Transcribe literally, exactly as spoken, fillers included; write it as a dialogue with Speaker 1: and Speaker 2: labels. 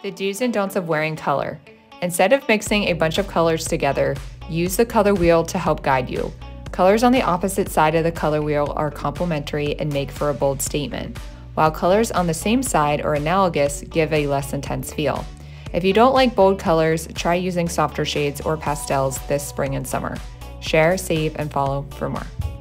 Speaker 1: The do's and don'ts of wearing color. Instead of mixing a bunch of colors together, use the color wheel to help guide you. Colors on the opposite side of the color wheel are complementary and make for a bold statement, while colors on the same side or analogous give a less intense feel. If you don't like bold colors, try using softer shades or pastels this spring and summer. Share, save, and follow for more.